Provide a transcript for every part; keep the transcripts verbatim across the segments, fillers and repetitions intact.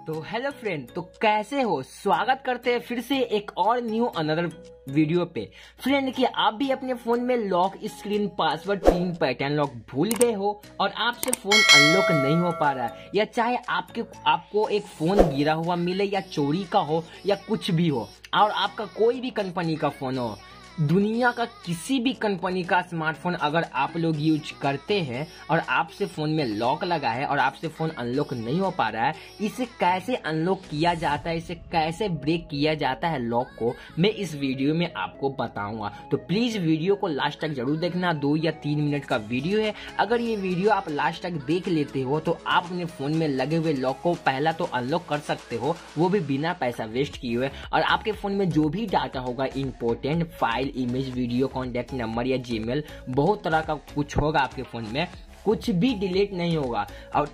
तो hello friend, तो कैसे हो? स्वागत करते हैं फिर से एक और न्यू अनदर वीडियो पे। फ्रेंड, कि आप भी अपने फोन में lock screen password pin pattern lock भूल गए हो और आपसे फोन अनलॉक नहीं हो पा रहा है, या चाहे आपके आपको एक फोन गिरा हुआ मिले या चोरी का हो या कुछ भी हो, और आपका कोई भी कंपनी का फोन हो, दुनिया का किसी भी कंपनी का स्मार्टफोन अगर आप लोग यूज करते हैं और आपसे फोन में लॉक लगा है और आपसे फोन अनलॉक नहीं हो पा रहा है, इसे कैसे अनलॉक किया जाता है, इसे कैसे ब्रेक किया जाता है लॉक को, मैं इस वीडियो में आपको बताऊंगा। तो प्लीज वीडियो को लास्ट तक जरूर देखना। दो या तीन मिनट का वीडियो है। अगर ये वीडियो आप लास्ट तक देख लेते हो तो आप अपने फोन में लगे हुए लॉक को पहला तो अनलॉक कर सकते हो, वो भी बिना पैसा वेस्ट किए हुए। और आपके फोन में जो भी डाटा होगा, important file, image, video, contact number या जीमेल, बहुत तरह का कुछ होगा आपके फोन में, कुछ भी डिलीट नहीं होगा। और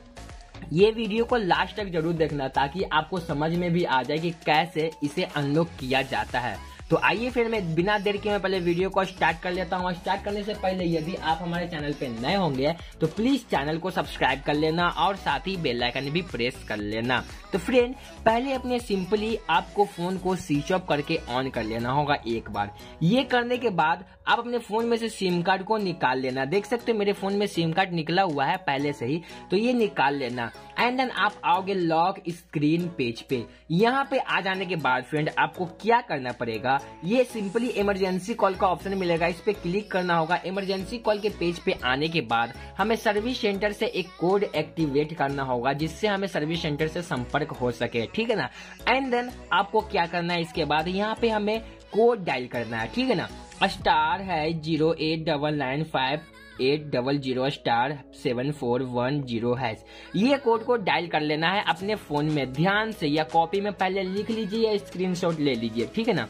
ये वीडियो को लास्ट तक जरूर देखना ताकि आपको समझ में भी आ जाए कि कैसे इसे अनलॉक किया जाता है। तो आइए फिर मैं बिना देर के मैं पहले वीडियो को स्टार्ट कर लेता हूँ। स्टार्ट करने से पहले यदि आप हमारे चैनल पे नए होंगे तो प्लीज चैनल को सब्सक्राइब कर लेना और साथ ही बेल आइकन भी प्रेस कर लेना। तो फ्रेंड, पहले अपने सिंपली आपको फोन को स्विच ऑफ करके ऑन कर लेना होगा एक बार। ये करने के बाद आप अपने फोन में से सिम कार्ड को निकाल लेना। देख सकते हो मेरे फोन में सिम कार्ड निकला हुआ है पहले से ही, तो ये निकाल लेना। एंड देन आप आओगे लॉक स्क्रीन पेज पे। यहाँ पे आ जाने के बाद फ्रेंड आपको क्या करना पड़ेगा, ये सिंपली इमरजेंसी कॉल का ऑप्शन मिलेगा, इस पे क्लिक करना होगा। इमरजेंसी कॉल के पेज पे आने के बाद हमें सर्विस सेंटर से एक कोड एक्टिवेट करना होगा जिससे हमें सर्विस सेंटर से संपर्क हो सके, ठीक है ना। एंड देन आपको क्या करना है, इसके बाद यहाँ पे हमें कोड डायल करना है, ठीक है ना। स्टार है zero eight double nine five eight double zero star seven four one zero है। ये कोड को डायल कर लेना है अपने फोन में ध्यान से, या कॉपी में पहले लिख लीजिए या स्क्रीनशॉट ले लीजिए, ठीक है ना।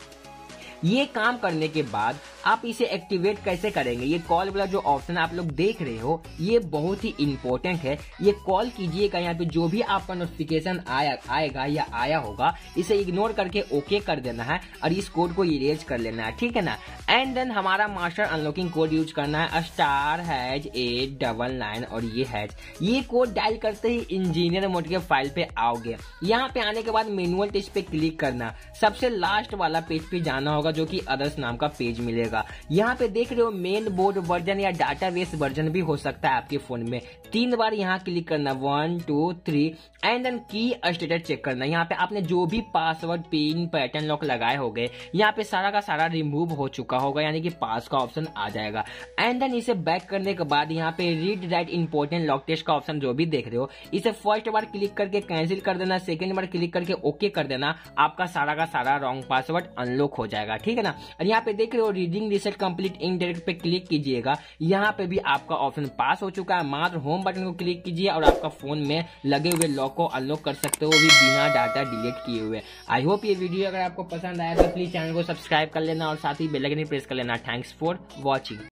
ये काम करने के बाद आप इसे एक्टिवेट कैसे करेंगे, ये कॉल वाला जो ऑप्शन आप लोग देख रहे हो ये बहुत ही इंपॉर्टेंट है। ये कॉल कीजिएगा, यहाँ पे जो भी आपका नोटिफिकेशन आया आएगा या आया होगा इसे इग्नोर करके ओके कर देना है और इस कोड को इरेज कर लेना है, ठीक है ना। एंड देन हमारा मास्टर अनलॉकिंग कोड यूज करना है, star hash eight double nine और ये हैज। ये कोड डायल करते ही इंजीनियर मोड के फाइल पे आओगे। यहाँ पे आने के बाद मैनुअल टेस्ट पे क्लिक करना, सबसे लास्ट वाला पेज पे जाना होगा जो कि अदर्स नाम का पेज मिलेगा। यहाँ पे देख रहे हो मेन बोर्ड वर्जन या डाटाबेस वर्जन भी हो सकता है आपके फोन में। तीन बार यहाँ क्लिक करना, one two three, and then key status check करना। यहाँ पे आपने जो भी पासवर्ड पिन पैटर्न लॉक लगाए होंगे यहाँ पे सारा का सारा रिमूव हो चुका होगा, यानी कि पास का ऑप्शन आ जाएगा। एंड देन इसे बैक करने के बाद यहाँ पे read write important lock test का ऑप्शन जो भी देख रहे हो इसे फर्स्ट बार क्लिक करके कैंसिल कर देना, सेकेंड बार क्लिक करके ओके कर देना, आपका सारा का सारा रॉन्ग पासवर्ड अनलॉक हो जाएगा, ठीक है ना। और यहाँ पे देख रहे हो रीडिंग रिसेट कंप्लीट इनडायरेक्ट पे क्लिक कीजिएगा, यहाँ पे भी आपका ऑप्शन पास हो चुका है। मात्र होम बटन को क्लिक कीजिए और आपका फोन में लगे हुए लॉक को अनलॉक कर सकते हो, वो भी बिना डाटा डिलीट किए हुए। आई होप ये वीडियो अगर आपको पसंद आया तो प्लीज चैनल को सब्सक्राइब कर लेना और साथ ही बेल आइकन प्रेस कर लेना। Thanks for watching.